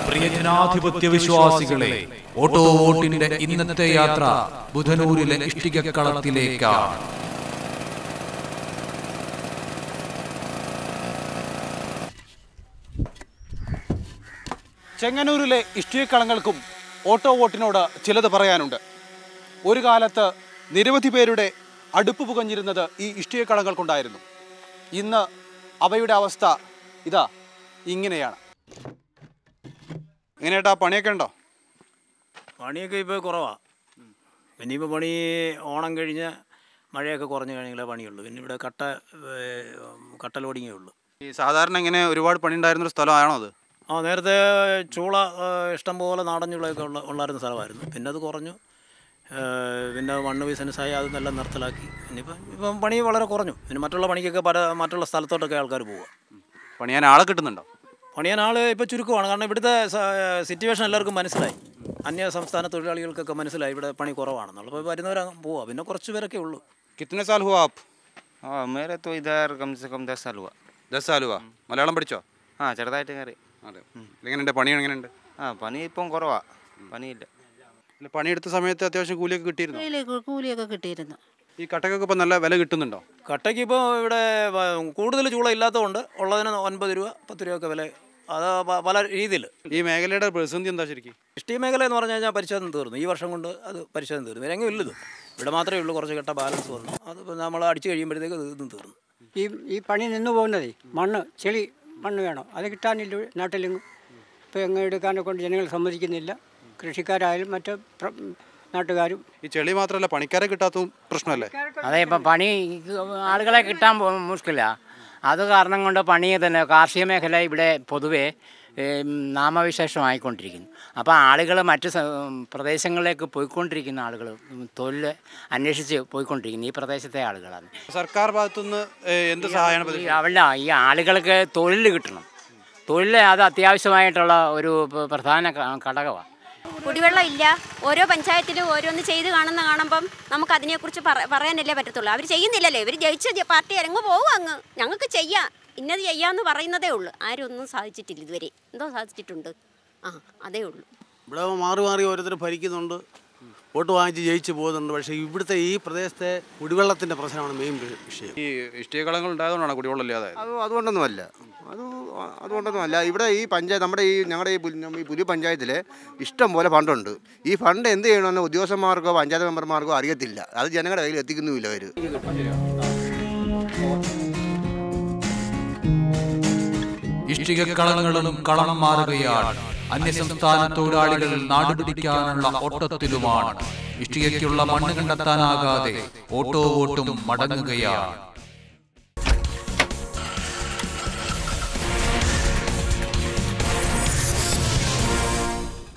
പ്രിയ ജനാധിപത്യ വിശ്വാസികളെ, ഓട്ടോ വോട്ടിന്റെ ഇന്നത്തെ യാത്ര ബുധനൂരിലെ ഇഷ്ടികക്കളത്തിലേക്കാണ്. ചെങ്ങന്നൂരിലെ ഇഷ്ടികക്കളങ്ങൾക്കും ഓട്ടോ വോട്ടിനോട് ചിലത് പറയാനുണ്ട്. ഒരു കാലത്ത് നിരവധി പേരുടെ അടുപ്പ് പുകഞ്ഞിരുന്നത് ഈ ഇഷ്ടികക്കളങ്ങൾക്കുണ്ടായിരുന്നു. ഇന്ന് അവയുടെ അവസ്ഥ ഇതാ ഇങ്ങനെയാണ്. എങ്ങനെയാട്ടാ പണിയൊക്കെ ഉണ്ടോ? പണിയൊക്കെ ഇപ്പോൾ കുറവാണ്. ഇനിയിപ്പോൾ പണി ഓണം കഴിഞ്ഞ് മഴയൊക്കെ കുറഞ്ഞു കഴിഞ്ഞാലേ പണിയുള്ളൂ. പിന്നെ ഇവിടെ കട്ട ലോഡിങ്ങേ ഉള്ളൂ. ഈ സാധാരണ ഇങ്ങനെ ഒരുപാട് പണി ഉണ്ടായിരുന്നൊരു സ്ഥലമാണോ അത്? നേരത്തെ ചൂള ഇഷ്ടംപോലെ നാടൻ ചൂളയൊക്കെ ഉള്ളായിരുന്ന സ്ഥലമായിരുന്നു. പിന്നെ അത് കുറഞ്ഞു. പിന്നെ മണ്ണ് ബിസിനസ്സായി അത് നല്ല നിർത്തലാക്കി. ഇപ്പം പണി വളരെ കുറഞ്ഞു. പിന്നെ മറ്റുള്ള പണിക്കൊക്കെ മറ്റുള്ള സ്ഥലത്തോട്ടൊക്കെ ആൾക്കാർ പോവുക. പണിയാൻ ആളെ കിട്ടുന്നുണ്ടോ? പണിയാൻ ആൾ ഇപ്പോൾ ചുരുക്കമാണ്. കാരണം ഇവിടുത്തെ സിറ്റുവേഷൻ എല്ലാവർക്കും മനസ്സിലായി. അന്യ സംസ്ഥാന തൊഴിലാളികൾക്കൊക്കെ മനസ്സിലായി ഇവിടെ പണി കുറവാണെന്നുള്ളത്. അപ്പോൾ വരുന്നവർ പോവുക. പിന്നെ കുറച്ച് പേരൊക്കെ ഉള്ളൂ. കിतने साल हुआ आप? हाँ मेरे तो इधर कम से कम 10 साल हुआ. 10 साल हुआ. മലയാളം പഠിച്ചോ? ആ ചെറുതായിട്ട് കയറി. അതെ. എങ്ങനെയുണ്ട് പണി? എങ്ങനെയുണ്ട്? പണി ഇപ്പം കുറവാ. പണിയില്ല. പണിയെടുത്ത സമയത്ത് അത്യാവശ്യം കൂലിയൊക്കെ കിട്ടിയിരുന്നു? കൂലിയൊക്കെ കിട്ടിയിരുന്നു. ഈ കട്ടക്കൊക്കെ ഇപ്പം നല്ല വില കിട്ടുന്നുണ്ടോ? കട്ടയ്ക്ക് ഇപ്പോൾ ഇവിടെ കൂടുതൽ ചൂള ഇല്ലാത്തതുകൊണ്ട് ഉള്ളതിന് 9 രൂപ 10 രൂപയൊക്കെ വില. അത് പല രീതിയിൽ. ഈ മേഖലയുടെ പ്രതിസന്ധി എന്താ ശരിക്കും? ഇഷ്ടിക മേഖല എന്ന് പറഞ്ഞു കഴിഞ്ഞാൽ പരിശോധന തീർന്നു. ഈ വർഷം കൊണ്ട് അത് പരിശോധന തീർന്നു. ഇല്ലെങ്കിൽ ഇല്ലത് ഇവിടെ മാത്രമേ ഉള്ളൂ. കുറച്ച് കെട്ട ബാലൻസ് വന്നു. അത് നമ്മൾ അടിച്ചു കഴിയുമ്പോഴത്തേക്ക് ഇതും തീർന്നു. ഈ പണി നിന്ന് പോകുന്നതേ മണ്ണ് ചെളി മണ്ണ് വേണം. അത് കിട്ടാനില്ല നാട്ടിലെങ്ങും. ഇപ്പോൾ എങ്ങും എടുക്കാനെ കൊണ്ട് ജനങ്ങൾ സമ്മതിക്കുന്നില്ല. കൃഷിക്കാരായാലും മറ്റ് നാട്ടുകാരും. ഈ ചെളി മാത്രമല്ല, പണിക്കാരെ കിട്ടാത്തതും പ്രശ്നമല്ലേ? അതെ, ഇപ്പം പണി ആളുകളെ കിട്ടാൻ മുഷ്കില്ല. അത് കാരണം കൊണ്ട് പണി തന്നെ കാർഷിക മേഖല ഇവിടെ പൊതുവെ നാമവിശേഷമായിക്കൊണ്ടിരിക്കുന്നു. അപ്പോൾ ആളുകൾ മറ്റ് പ്രദേശങ്ങളിലേക്ക് പോയിക്കൊണ്ടിരിക്കുന്ന ആളുകൾ തൊഴിൽ അന്വേഷിച്ച് പോയിക്കൊണ്ടിരിക്കുന്നു. ഈ പ്രദേശത്തെ ആളുകളാണ്. സർക്കാർ ഭാഗത്തുനിന്ന് എന്ത് സഹായമാണ്? അവിടെ ഈ ആളുകൾക്ക് തൊഴിൽ കിട്ടണം. തൊഴിൽ അത് അത്യാവശ്യമായിട്ടുള്ള ഒരു പ്രധാന ഘടകമാണ്. കുടിവെള്ളം ഇല്ല. ഓരോ പഞ്ചായത്തിലും ഓരോന്ന് ചെയ്ത് കാണുമ്പം നമുക്ക് അതിനെക്കുറിച്ച് പറയാനല്ലേ പറ്റത്തുള്ളൂ. അവർ ചെയ്യുന്നില്ലല്ലോ. ഇവർ ജയിച്ച പാർട്ടി ഇറങ്ങി പോകും. അങ്ങ് ഞങ്ങൾക്ക് ചെയ്യാം, ഇന്നത് ചെയ്യാമെന്ന് പറയുന്നതേ ഉള്ളൂ. ആരും ഒന്നും സാധിച്ചിട്ടില്ല ഇതുവരെ. എന്തോ സാധിച്ചിട്ടുണ്ട്? അതേ ഉള്ളൂ. ഇവിടെ മാറി മാറി ഓരോരുത്തർ ഭരിക്കുന്നുണ്ട്, വോട്ട് വാങ്ങിച്ച് ജയിച്ച് പോകുന്നുണ്ട്. പക്ഷേ ഇവിടുത്തെ ഈ പ്രദേശത്തെ കുടിവെള്ളത്തിൻ്റെ പ്രശ്നമാണ് മെയിൻ വിഷയം. ഈ ഇഷ്ടികകളങ്ങൾ ഉണ്ടായതുകൊണ്ടാണ് കുടിവെള്ളം ഇല്ലാതെ? അതുകൊണ്ടൊന്നുമല്ല. അതുകൊണ്ടൊന്നുമല്ല. ഇവിടെ ഈ പഞ്ചായത്ത് ഞങ്ങളുടെ ഈ പുതിയ പഞ്ചായത്തിൽ ഇഷ്ടം പോലെ ഫണ്ടുണ്ട്. ഈ ഫണ്ട് എന്ത് ചെയ്യണമെന്ന് ഉദ്യോഗസ്ഥന്മാർക്കോ പഞ്ചായത്ത് മെമ്പർമാർക്കോ അറിയത്തില്ല. അത് ജനങ്ങളുടെ കയ്യിൽ എത്തിക്കുന്നുമില്ല. അവർ ഇഷ്ടികക്കളങ്ങളും കളം മാറുകയാണ്. അന്യസംസ്ഥാന തൊഴിലാളികൾ നാടുപിടിക്കാനുള്ള ഓട്ടത്തിലുമാണ്. ഇഷ്ടികയ്ക്കുള്ള മണ്ണ് കണ്ടെത്താനാകാതെ ഓട്ടോ വോട്ടും മടങ്ങുകയാണ്.